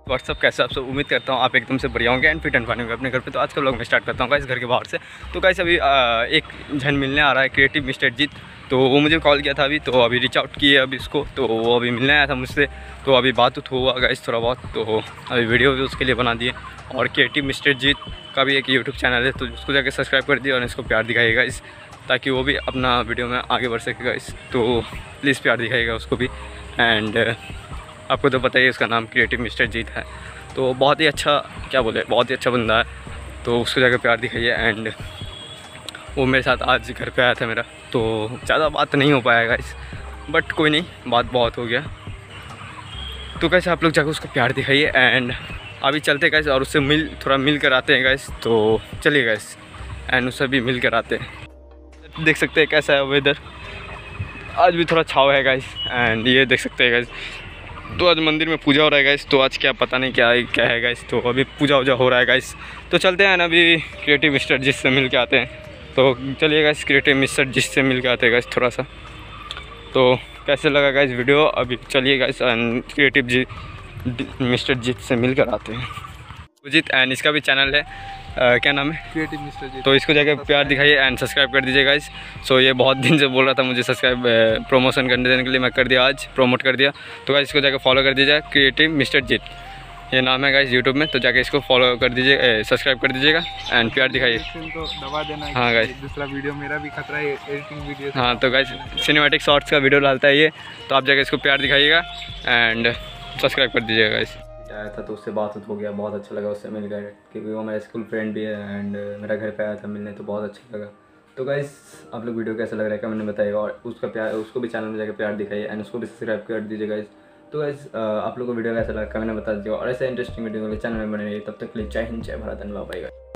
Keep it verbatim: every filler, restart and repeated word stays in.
WhatsApp कैसे आप सब, उम्मीद करता हूँ आप एकदम से बढ़िया होंगे एंड फिट एंड फाइन होंगे अपने घर पे। तो आज का व्लॉग मैं स्टार्ट करता हूँ गाइस घर के बाहर से। तो गाइस अभी आ, एक जन मिलने आ रहा है, क्रिएटिव मिस्टर जीत। तो वो मुझे कॉल किया था अभी, तो अभी रीच आउट किए अभी इसको, तो वो अभी मिलने आया था मुझसे। तो अभी बात उत हुआ गाइस थोड़ा बहुत, तो अभी वीडियो भी उसके लिए बना दिए। और क्रिएटिव मिस्टर जीत का भी एक यूट्यूब चैनल है, तो उसको जाकर सब्सक्राइब कर दिया और इसको प्यार दिखाइएगा इस, ताकि वो भी अपना वीडियो में आगे बढ़ सकेगा इस। तो प्लीज़ प्यार दिखाइएगा उसको भी। एंड आपको तो पता ही है उसका नाम क्रिएटिव मिस्टर जीत है। तो बहुत ही अच्छा, क्या बोले, बहुत ही अच्छा बंदा है, तो उसको जाकर प्यार दिखाइए। एंड वो मेरे साथ आज घर पे आया था मेरा, तो ज़्यादा बात नहीं हो पाया गाइस, बट कोई नहीं, बात बहुत हो गया। तो कैसे आप लोग जाकर उसको प्यार दिखाइए। एंड अभी चलते गाइस और उससे मिल थोड़ा मिल कर आते हैं गाइस। तो चलिए गाइस एंड उससे भी मिल कर आते हैं। देख सकते हैं कैसा है वेदर, आज भी थोड़ा छाव है गाइस। एंड ये देख सकते हैं गाइस, तो आज मंदिर में पूजा हो रहा है गाइस। तो आज क्या पता नहीं क्या है क्या है गाइस, तो अभी पूजा वूजा हो रहा है गाइस। तो चलते हैं ना अभी क्रिएटिव मिस्टर जिस से मिल के आते हैं। तो चलिए गाइस क्रिएटिव मिस्टर जिस से मिल के आते हैं गाइस थोड़ा सा। तो कैसे लगा गाइस वीडियो, अभी चलिए guys creative ji mister Jeet से मिल कर आते हैं। जीत एंड इसका भी चैनल है, uh, क्या नाम है, क्रिएटिव मिस्टर जीत। तो इसको जाकर प्यार दिखाइए एंड सब्सक्राइब कर दीजिए गाइस। सो ये बहुत दिन से बोल रहा था मुझे सब्सक्राइब प्रमोशन करने देने के लिए, मैं कर दिया, आज प्रमोट कर दिया। तो गाइस इसको जाकर फॉलो कर दीजिए, क्रिएटिव मिस्टर जीत ये नाम है गाइस यूट्यूब में। तो जाके इसको फॉलो कर दीजिए, सब्सक्राइब कर दीजिएगा एंड प्यार दिखाइए। तो दबा देना। हाँ गाइस, दूसरा वीडियो मेरा भी खतरा है एडिटिंग वीडियो। हाँ तो गाइस सिनेमैटिक शॉर्ट्स का वीडियो डालता है ये, तो आप जाके इसको प्यार दिखाइएगा एंड सब्सक्राइब कर दीजिएगा गाइस। आया था तो उससे बात हो गया, बहुत अच्छा लगा उससे मिलकर, क्योंकि वो मेरा स्कूल फ्रेंड भी है एंड मेरा घर पे आया था मिलने, तो बहुत अच्छा लगा। तो गाइस आप लोग वीडियो कैसा लग रहा है कमेंट में बताइएगा, और उसका प्यार, उसको भी चैनल में जाकर प्यार दिखाइए एंड उसको भी सब्सक्राइब कर दीजिए गाइस। तो गाइस आप लोग को वीडियो कैसा लगा कमेंट में बता दीजिएगा, और ऐसे इंटरेस्टिंग वीडियो के लिए चैनल में बने रहिए। तब तक के लिए जय हिंद, जय भारत, धन्यवाद।